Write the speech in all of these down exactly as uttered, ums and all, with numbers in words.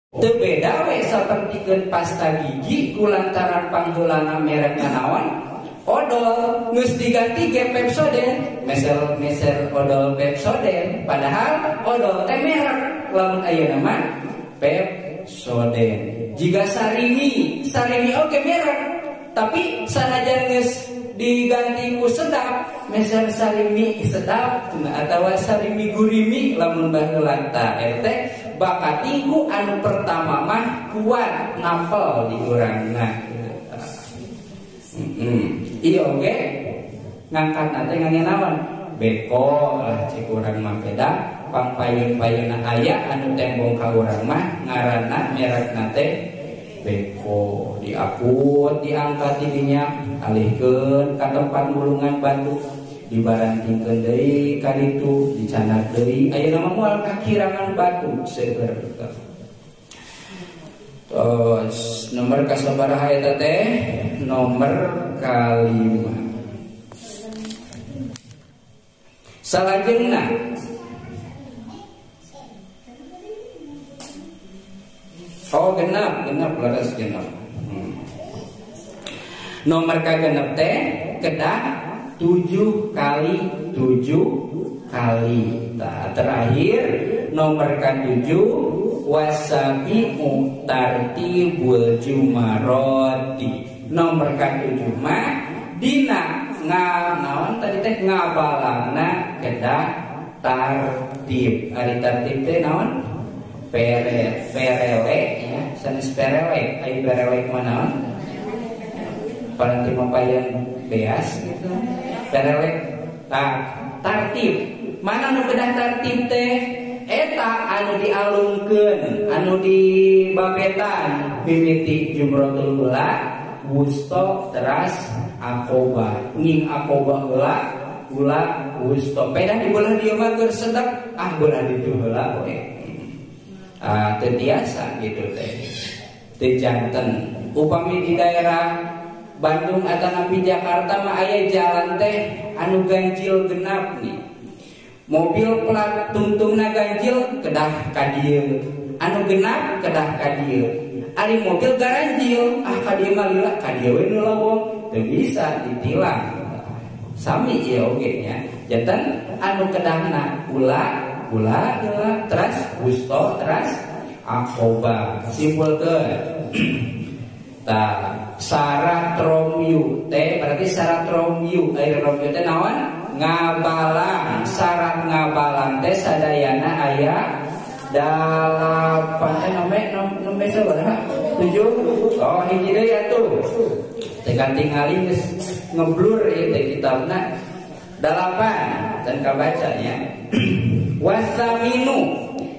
Teu beda we sapertikeun pasta gigi kulantaran pangheulana merekna naon? Odol, geus diganti ge Pepsodent, meser-meser odol Pepsodent, padahal odol teh merek, lamun ayeuna mah Pepsodent. Jika Sarimi, Sarimi oge merek, tapi sanajan geus diganti ku sedap, meser Sarimi sedap atawa Sarimi gurimi lamun baheula tah eta bakatingku anu pertama mah kuat nampel di urangna. Heeh. Ieu oge ngangkat nate ngangge naon? Beko lah cek urang mah beda, pangpayun-payunna aya anu tembong ka urang mah ngaranna merekna teh beko. Diaput, diangkat tidinya, alihkeun ka tempat mulungan batu, dibarantingkeun deui ka ditu, dicanak deui, ayeuna mah moal kakirangan batu seueur. Tos nomor kasabaraha eta teh? Nomor kalima. Salajengna oh genap, genap laras genap. Hmm. Nomor kagenep teh kedah tujuh kali tujuh kali. Nah, terakhir nomor ketujuh wasabi'u tartibul jumaroti. Nomor ketujuh mah dina naon tadi teh ngabalangna kedah tartib. Ari tartib teh naon? Pere perele ya, sanes perele, ai perele mana? Paranti mapayan beas gitu. Perele tah tartib. Mana nu kedah tartib teh? Eta anu dialungkeun, anu dibabetan mimiti jumratul ula, wusto teras akoba. Nging akoba heula, ula wusto. Pedah dibelah dieu mah keur sedep, ah belah ditu heula we. Ah, tetiasa gitu teh. Teu janten. Upami di daerah Bandung atau napi Jakarta mah aya jalan teh anu ganjil genap nih. Mobil plat tungtungna ganjil kedah ka dieu. Anu genap kedah ka dieu. Ari mobil garanjil, ah ka dieu mah lila ka dieu we nu lawong, teu bisa ditilang. Sami ieu oge nya. Janten anu kedahna ulah Gula, gula, teras, wusto, teras, akoba. Simpulkeun. Tah, syarat romyu teh berarti syarat romyu. Air romyu teh naon? Ngabalang. Syarat ngabalang teh sadayana aya dalapan. Eh nomor nomor sabaraha? tujuh. Oh, hiji deui atuh. Teh katingali geus ngeblur ieu teh kitabna. Dalapan dan kabacanya. Wasaminu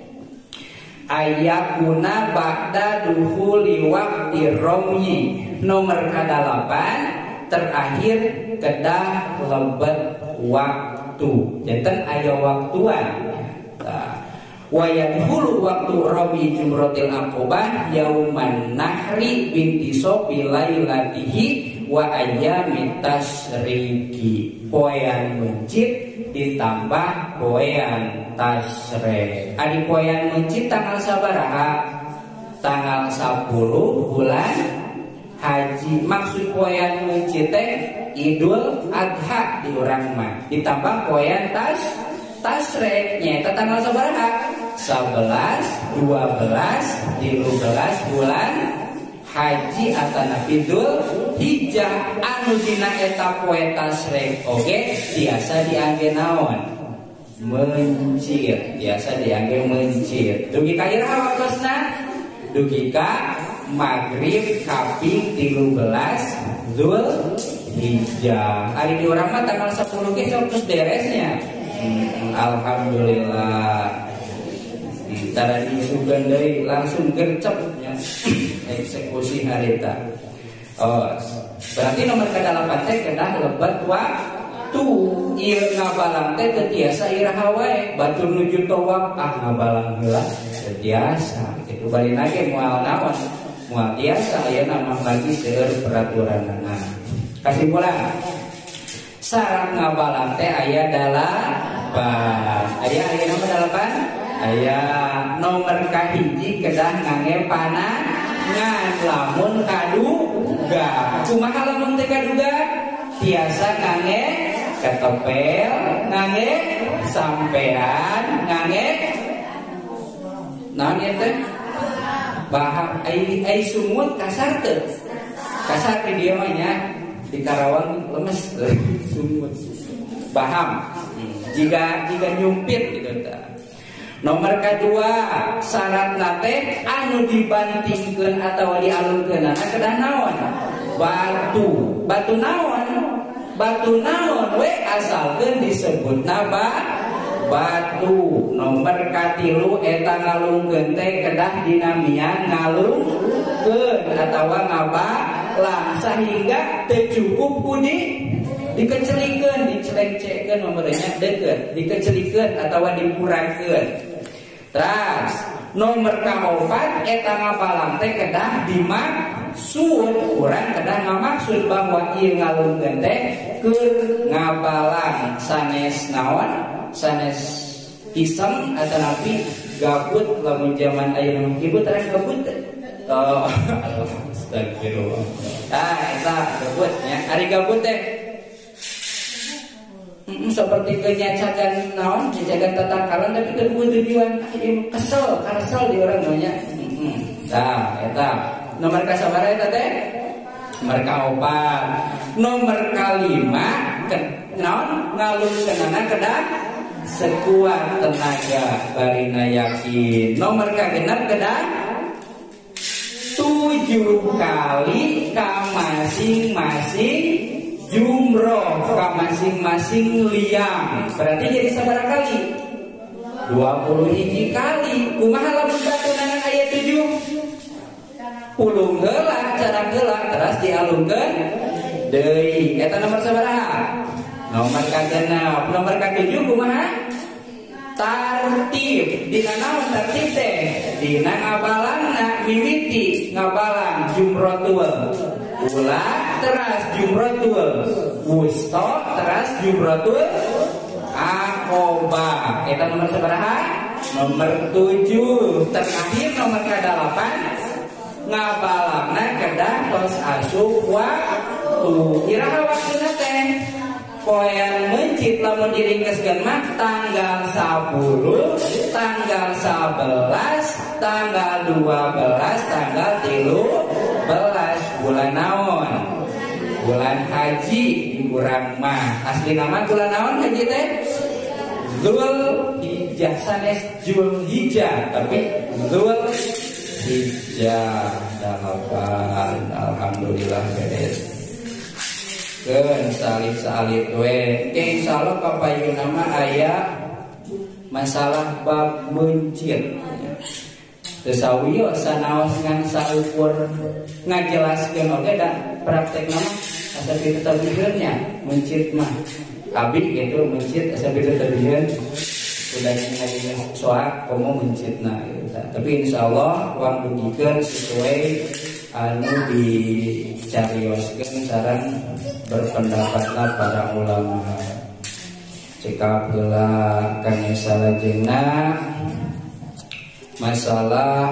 ayakuna ba'da duhuli waqti romyi. Nomor kadalapan terakhir kedah lebet waktu. Janten aya waktuan. Wa yadkhulu waqtu romyi jumratil aqobah yauman nahri binti sobi lailatihi wa ayyamit tasyriki. Poean mencit ditambah poean tasyrek. Adi poean mencit tanggal sabaraha? Tanggal sepuluh bulan haji. Maksud poean mencit teh Idul Adha di urang mah. Ditambah poean tas tasyrek nyaeta tanggal sabaraha? sebelas, dua belas, tiga belas bulan haji atau Idul Hijjah. Anu dina eta poe tasrek oge biasa diangge naon? Mencit. Biasa diangge mencit. Dugi ka iraha waktosna? Dugi ka magrib kaping tiga belas Dzul Hijjah. Ari di urang mah tanggal sepuluh ge terus beresnya. Hmm, alhamdulillah. Tara disugan deui langsung gercep nya eksekusi harita. Oh, berarti nomor kadalapan teh kedah lebat waktu. Ieu ngabalang teh teu tiasa iraha wae, batur nuju tawaf ah ngabalang heula teu tiasa. Kitu bari nage moal naon? Moal tiasa ayeuna mah lagi seueur peraturanna. Kasimpulan. Syarat ngabalang teh aya dalapan. Aya aya nomor dalapan? aya nomor kahiji kedah ngangge panangan lamun kaduga. Kumaha lamun teu kaduga? Tiasa ngangge ketepel, ngangge sampean, ngangge naon ieu teh? Bahar ai ai sumut kasar teu? Kasar di dieu mah nya di Karawang lemes sumut. Paham? Jika jika nyumpit gitu ta. Nomor kedua, syarat nate anu dibantingkeun atawa dialungkeunana kedah naon? Batu. Batu naon? Batu naon we asalkeun disebutna ba batu. Nomor katilu eta ngalungkeun teh kedah dinamian ngalungkeun atawa ngabalang sehingga teu cukup kudi dikecelikeun, dicelengcekeun nomornya deukeut, dikecelikeun atawa dikurangkeun. Terus nomor kaopat eta ngabalang teh kedah dimaksud, urang kedah ngamaksud bahwa ieu ngalungkeun teh keur ngabalang sanes naon? Sanes iseng atau napi gabut lamun zaman ayeuna ibu terang gabut. Oh, astagfirullah. Ah, eta gabut nya. Ari gabut teh mm, seperti kenyacakan naon, kenyacakan tatangkalan tapi teu tujuan kesel, karesel di orang nya. Heeh. Tah, eta nomor kasabaraha eta teh? Nomor kaopat. Nomor kalima naon? Ngalungkeunana kedah sekuat tenaga barina yakin. Nomor kagenep kedah tujuh kali ka masing-masing jumroh, ka masing-masing liang. Berarti jadi sabaraha kali? dua puluh hiji kali. Kumaha lamun batunangan aya tujuh? Puluh heula cara heula terus dialungkeun deui. Eta nomor sabaraha? Nomor kagenep. Nomor katujuh kumaha? Tartib. Dina naon tartib teh? Dina ngabalangna mimiti ngabalang jumrotul ula teras jumrotul wusta teras jumrotul aqobah. Eta nomor sabaraha? Nomor tujuh. Terakhir nomor kadalapan ngabalangna kedah tos asup waktu. Iraha waktuna teh? Poean mencit lamun diringkeskeun mah tanggal sepuluh, tanggal sebelas, tanggal dua belas, tanggal tiga belas bulan naon? Bulan haji urang mah. Asli nama bulan naon haji teh? Dzulhijjah sanes Dzulhijjah tapi Dzulhijjah dalapan. Alhamdulillah beres. Keun salib-salib we. Ke insyaallah papayu nama aya masalah bab mencit. Teu sawiyo sanaos ngan saukur ngajelaskeun oge da praktekna mah asa kitu tabiheunnya mencit mah. Abi gitu mencit asa kitu tabiheun udah nyari soal komo mencitna gitu. Tapi insyaallah uang dugikeun sesuai anu dicarioskeun sareng berpendapatlah para ulama. Cekap heula kana salajengna masalah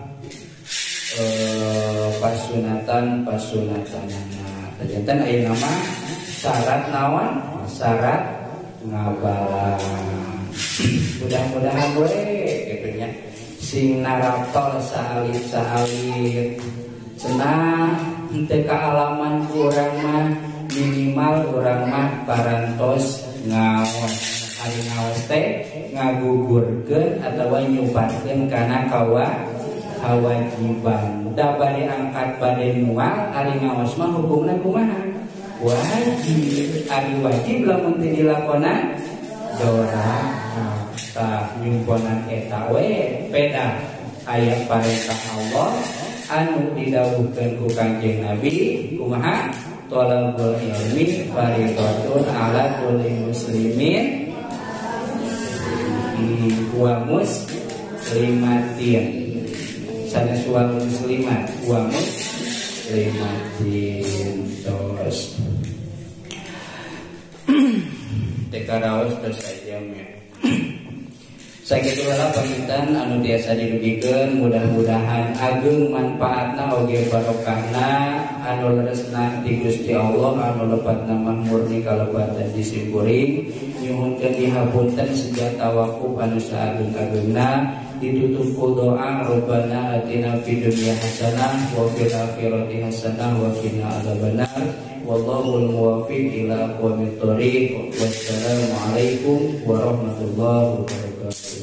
eh, pasunatan pasunatanana. Ternyata aya nama syarat naon? Syarat ngabalang. Mudah-mudahan we kitu nya sing naraptol salib-salib cenah henteu kaalaman urang mah minimal urang mah parantos ngaos. Ari ngaos teh ngagugurkeun atawa nyubatkeun kana kawa kawajiban. Da bade angkat bade mual ari ngaos mah hukumna kumaha? Wajib. Ari wajib lamun teu dilakonan doa. Tah nyumponan eta we peda aya parentah Allah anu didhawuhkeun ku Kanjeng Nabi kumaha? Thalabul ilmi fardhatun ala kulli muslimin wa muslimatin. Sanes wal muslimat wa muslimatin. Terus tekaraos terus aja ya. Sakitu heula pangitan anu tiasa dirugikeun, mudah-mudahan ageng manfaatna oge barokahna anu leresna ti Gusti Allah, anu lepatna murni kalebatan disimpuri nyuhunkeun dihapunten senjata wakuf anu saageng-agengna. Ditutup ku doa Rabbana atina fid dunya hasanah wa fil akhirati hasanah wa qina adzabannar. Wallahul muwaffiq ila aqwamit thoriq. Wassalamu alaikum warahmatullahi wabarakatuh.